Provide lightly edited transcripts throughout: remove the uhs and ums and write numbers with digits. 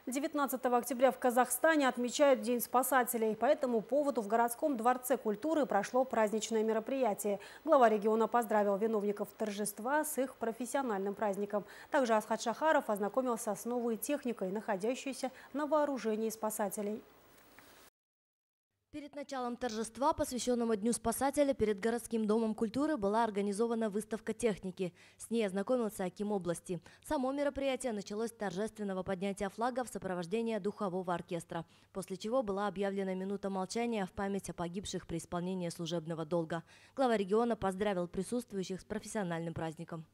19 октября в Казахстане отмечают День спасателей. По этому поводу в городском дворце культуры прошло праздничное мероприятие. Глава региона поздравил виновников торжества с их профессиональным праздником. Также Асхат Шахаров ознакомился с новой техникой, находящейся на вооружении спасателей. Перед началом торжества, посвященного Дню спасателя, перед городским домом культуры была организована выставка техники. С ней ознакомился аким области. Само мероприятие началось с торжественного поднятия флага в сопровождении духового оркестра, после чего была объявлена минута молчания в память о погибших при исполнении служебного долга. Глава региона поздравил присутствующих с профессиональным праздником.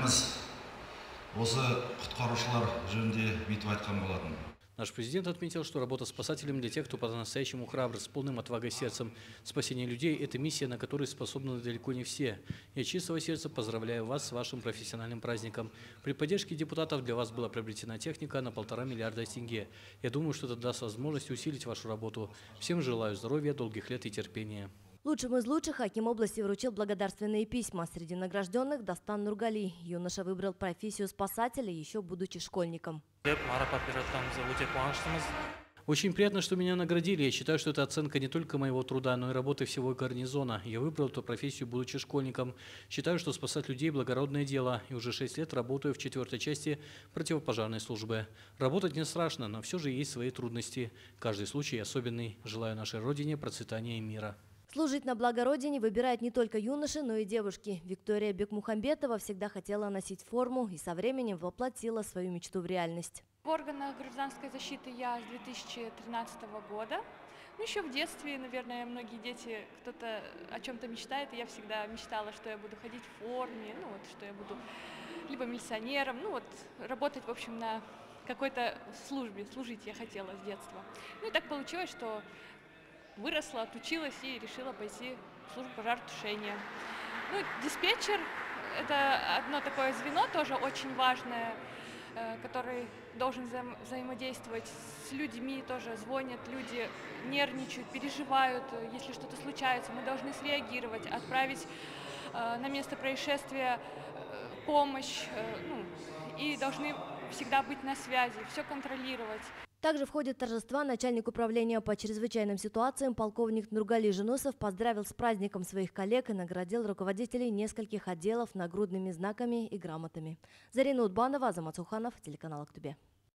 Наш президент отметил, что работа спасателем для тех, кто по-настоящему храбр, с полным отвагой сердцем. Спасение людей – это миссия, на которую способны далеко не все. Я от чистого сердца поздравляю вас с вашим профессиональным праздником. При поддержке депутатов для вас была приобретена техника на 1,5 миллиарда тенге. Я думаю, что это даст возможность усилить вашу работу. Всем желаю здоровья, долгих лет и терпения. Лучшим из лучших аким области вручил благодарственные письма. Среди награжденных Дастан Нургали. Юноша выбрал профессию спасателя, еще будучи школьником. Очень приятно, что меня наградили. Я считаю, что это оценка не только моего труда, но и работы всего гарнизона. Я выбрал эту профессию, будучи школьником. Считаю, что спасать людей – благородное дело. И уже 6 лет работаю в 4-й части противопожарной службы. Работать не страшно, но все же есть свои трудности. Каждый случай особенный. Желаю нашей Родине процветания и мира. Служить на благо Родине выбирают не только юноши, но и девушки. Виктория Бекмухамбетова всегда хотела носить форму и со временем воплотила свою мечту в реальность. В органах гражданской защиты я с 2013 года. Еще в детстве, наверное, многие дети, кто-то о чем-то мечтает, и я всегда мечтала, что я буду ходить в форме, что я буду либо милиционером, работать, в общем, на какой-то службе, служить я хотела с детства. И так получилось, что выросла, отучилась и решила пойти в службу пожаротушения. Диспетчер – это одно такое звено, тоже очень важное, который должен взаимодействовать с людьми, тоже звонят, люди нервничают, переживают, если что-то случается, мы должны среагировать, отправить на место происшествия помощь, и должны всегда быть на связи, все контролировать. Также в ходе торжества начальник управления по чрезвычайным ситуациям полковник Нургали Женусов поздравил с праздником своих коллег и наградил руководителей нескольких отделов нагрудными знаками и грамотами. Зарина Удбанова, Азамат Суханов, телеканал Актубе.